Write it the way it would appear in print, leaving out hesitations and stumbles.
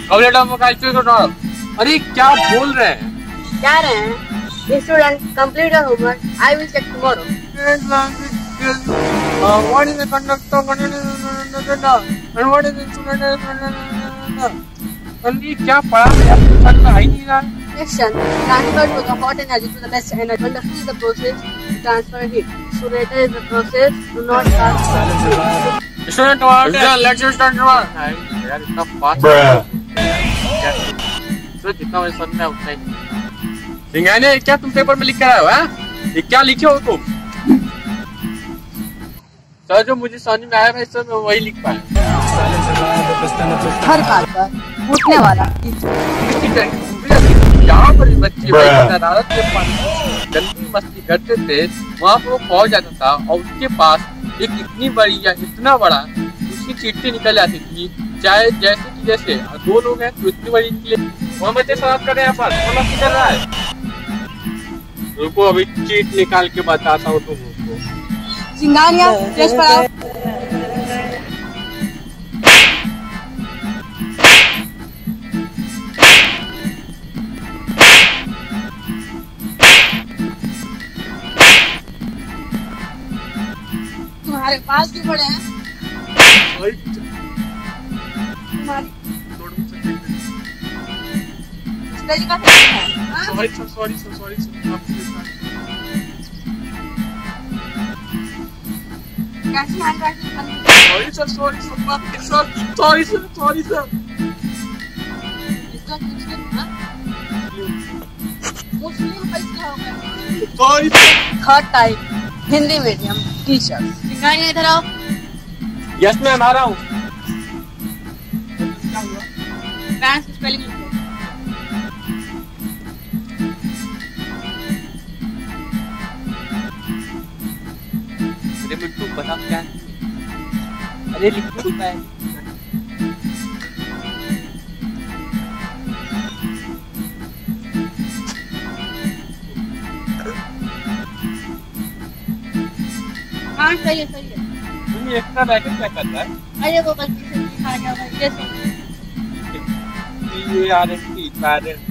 अरे क्या बोल रहे हैं? क्या रहे हैं? Student complete your homework, I will check tomorrow. What is the conductor? And what is the student? अरे क्या पढ़ा है? समझ में आ ही नहीं रहा। Action. Transfer to the hot energy to the less energy. Conduction is the process to transfer heat. Insulator is the process to not transfer. Student, let's start. यार इतना फास्ट तो जितना मुझे समझ में उतना ही। सिंघाने क्या तुम पेपर में लिख कर आए हो? हैं? ये क्या लिखे हो तुम? सर जो मुझे समझ में आया मैं वही लिख पाया। हर बात पर उठने वाला यहाँ पर बच्चे गंदी मस्ती करते थे, वहाँ पर वो पहुँच जाता था और उसके पास एक इतनी बड़ी या इतना बड़ा उसकी चिट्ठी निकल जाती थी, चाहे जैसे कि जैसे दो लोग हैं तो इतनी बड़ी निकले। वहाँ बच्चे सवाल कर रहे हैं पर मतलब क्या कर रहा है? रुको अभी चीट निकाल के बताता हूँ तुमको। सिंघानिया टेस्ट पढ़ाओ। तुम्हारे पास क्यों पड़े हैं? तुम्हारी स्टडी का है। सॉरी कैसी हैंडराइटिंग करनी? Sorry sir. इसका मुस्लिम हाँ? मुस्लिम कैसे हो गए? Sorry sir. Third type Hindi medium teacher. Singhania इधर आओ। यस मैम आ रहा हूँ। फ्रांस की स्पेलिंग लिखो। अरे मिट्टू बता क्या है? अरे लिख तो पाए। हाँ सही है। तुम एक्स्ट्रा ब्रैकेट क्या कर रहा है? अरे वो गलती से लिखा गया होगा ये सुन। ये आ रही थी